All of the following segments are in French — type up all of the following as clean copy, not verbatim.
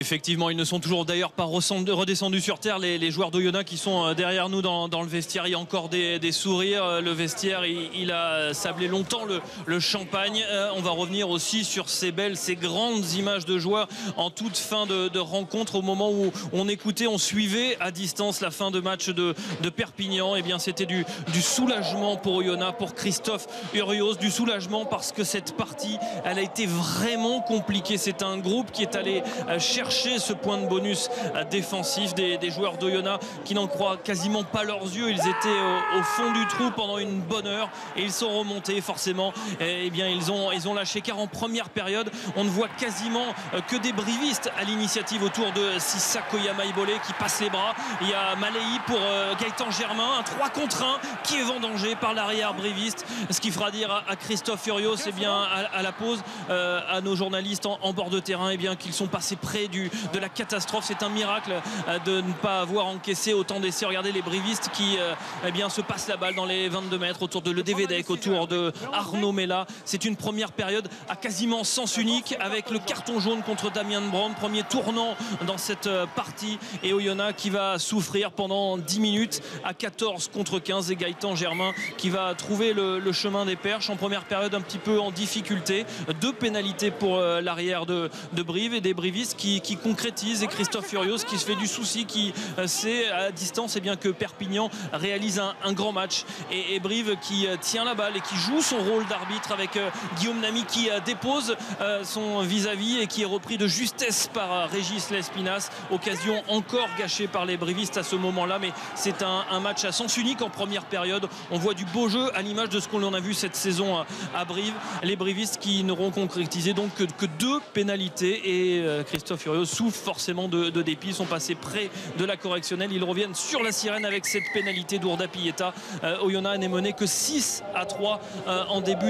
Effectivement, ils ne sont toujours d'ailleurs pas redescendus sur terre, les joueurs d'Oyonnax qui sont derrière nous dans le vestiaire. Il y a encore des sourires. Le vestiaire, il a sablé longtemps le champagne. On va revenir aussi sur ces grandes images de joie en toute fin de rencontre, au moment où on écoutait, on suivait à distance la fin de match de Perpignan. Et bien c'était du soulagement pour Oyonnax, pour Christophe Urios, du soulagement parce que cette partie, elle a été vraiment compliquée. C'est un groupe qui est allé chercher ce point de bonus défensif des joueurs d'Oyonnax qui n'en croient quasiment pas leurs yeux. Ils étaient au fond du trou pendant une bonne heure et ils sont remontés forcément. Et bien ils ont lâché, car en première période on ne voit quasiment que des brivistes à l'initiative autour de Sissa Koyama Ibole qui passe les bras. Il y a Malei pour Gaëtan Germain, un 3 contre 1 qui est vendangé par l'arrière briviste, ce qui fera dire à Christophe Urios, et bien à la pause, à nos journalistes en bord de terrain, et bien qu'ils sont passés près de la catastrophe. C'est un miracle de ne pas avoir encaissé autant d'essais. Regardez les brivistes qui eh bien, se passent la balle dans les 22 mètres autour de Le Devedec, autour de Arnaud Mella. C'est une première période à quasiment sens unique, avec le carton jaune contre Damien Brown, premier tournant dans cette partie, et Oyonnax qui va souffrir pendant 10 minutes à 14 contre 15, et Gaëtan Germain qui va trouver le chemin des perches en première période, un petit peu en difficulté. 2 pénalités pour l'arrière de Brive, et des brivistes qui concrétise, et Christophe Urios qui se fait du souci, qui sait à distance et bien que Perpignan réalise un grand match, et Brive qui tient la balle et qui joue son rôle d'arbitre avec Guillaume Namy qui dépose son vis-à-vis et qui est repris de justesse par Régis Lespinasse. Occasion encore gâchée par les brivistes à ce moment-là, mais c'est un match à sens unique en première période. On voit du beau jeu à l'image de ce qu'on en a vu cette saison à Brive. Les brivistes qui n'auront concrétisé donc que 2 pénalités, et Christophe Urios souffre forcément de dépit. Ils sont passés près de la correctionnelle. Ils reviennent sur la sirène avec cette pénalité d'Ourda Pieta. Oyonnax n'est mené que 6-3 en début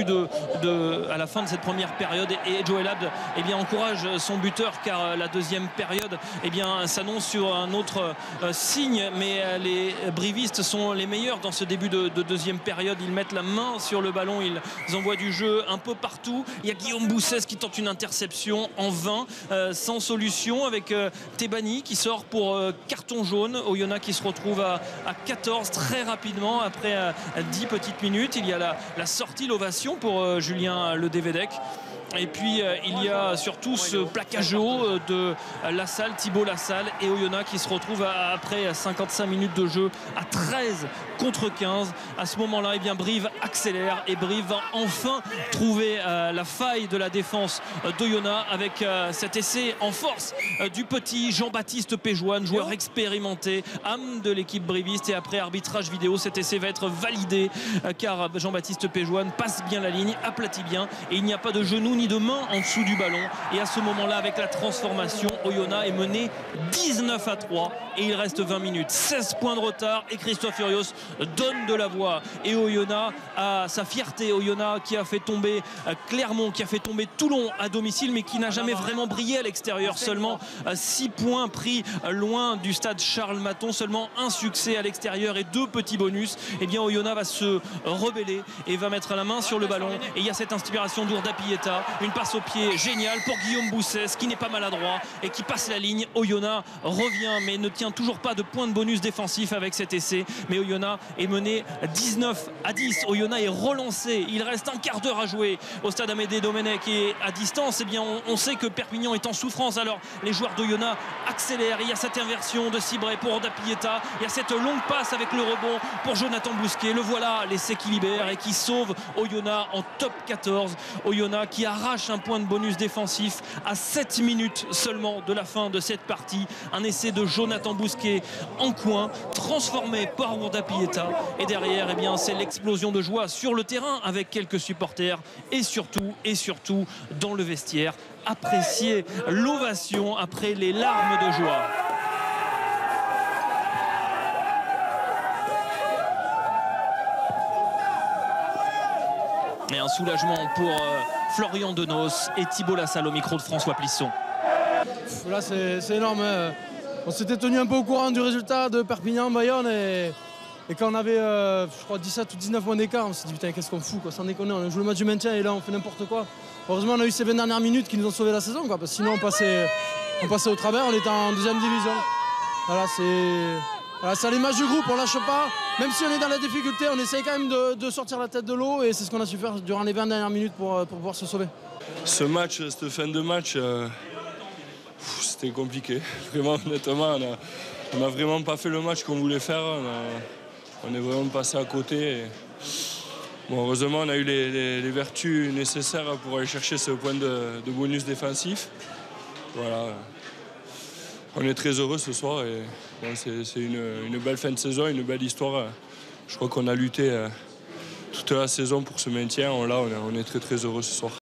à la fin de cette première période, et Joel Abd eh bien, encourage son buteur, car la deuxième période eh bien, s'annonce sur un autre signe, mais les brivistes sont les meilleurs dans ce début de deuxième période. Ils mettent la main sur le ballon, ils envoient du jeu un peu partout. Il y a Guillaume Boussès qui tente une interception en vain, sans solution, avec Tebani qui sort pour carton jaune. Oyonnax qui se retrouve à 14 très rapidement après 10 petites minutes. Il y a la sortie, l'ovation pour Julien Le Devedec. Et puis il y a surtout ce plaquage haut de Lassalle, Thibaut Lassalle, et Oyonnax qui se retrouve après 55 minutes de jeu à 13 contre 15. À ce moment-là, eh bien, Brive accélère, et Brive va enfin trouver la faille de la défense d'Oyonnax avec cet essai en force du petit Jean-Baptiste Péjoine, joueur expérimenté, âme de l'équipe briviste. Et après arbitrage vidéo, cet essai va être validé, car Jean-Baptiste Péjoine passe bien la ligne, aplatit bien, et il n'y a pas de genou ni de main en dessous du ballon. Et à ce moment-là, avec la transformation, Oyonnax est mené 19-3, et il reste 20 minutes, 16 points de retard, et Christophe Urios donne de la voix, et Oyonnax a sa fierté. Oyonnax qui a fait tomber Clermont, qui a fait tomber Toulon à domicile, mais qui n'a jamais vraiment brillé à l'extérieur. Seulement 6 points pris loin du stade Charles Maton, seulement un succès à l'extérieur et 2 petits bonus. Et bien Oyonnax va se rebeller et va mettre la main sur le ballon, et il y a cette inspiration d'Ourda Pieta, une passe au pied géniale pour Guillaume Boussès qui n'est pas maladroit et qui passe la ligne. Oyonnax revient mais ne tient toujours pas de point de bonus défensif avec cet essai, mais Oyonnax est mené 19-10. Oyonnax est relancé, il reste un quart d'heure à jouer au stade Amédée Domenech, et à distance, eh bien, on sait que Perpignan est en souffrance. Alors les joueurs d'Oyonnax accélèrent, il y a cette inversion de Cibré pour Ourda Pieta, il y a cette longue passe avec le rebond pour Jonathan Bousquet. Le voilà, l'essai qui libère et qui sauve Oyonnax en top 14. Oyonnax qui arrache un point de bonus défensif à 7 minutes seulement de la fin de cette partie. Un essai de Jonathan Bousquet en coin, transformé par Ourda Pieta, et derrière, eh bien, c'est l'explosion de joie sur le terrain avec quelques supporters, et surtout dans le vestiaire. Appréciez l'ovation après les larmes de joie. Et un soulagement pour Florian Denos et Thibaut Lassalle au micro de François Plisson. Là c'est énorme, hein. On s'était tenu un peu au courant du résultat de Perpignan-Bayonne, et quand on avait je crois 17 ou 19 points d'écart, on s'est dit putain, qu'est-ce qu'on fout, quoi, sans déconner, on a joué le match du maintien et là on fait n'importe quoi. Heureusement on a eu ces 20 dernières minutes qui nous ont sauvé la saison, quoi, parce que sinon on passait au travers, on était en deuxième division. Voilà, c'est l'image du groupe, on lâche pas. Même si on est dans la difficulté, on essaye quand même de sortir la tête de l'eau et c'est ce qu'on a su faire durant les 20 dernières minutes pour pouvoir se sauver. Ce match, cette fin de match, c'était compliqué. Vraiment, honnêtement, on n'a vraiment pas fait le match qu'on voulait faire. On est vraiment passé à côté. Bon, heureusement, on a eu les vertus nécessaires pour aller chercher ce point de bonus défensif. Voilà. On est très heureux ce soir et bon, c'est une belle fin de saison, une belle histoire. Je crois qu'on a lutté toute la saison pour ce maintien. Là, on est très très heureux ce soir.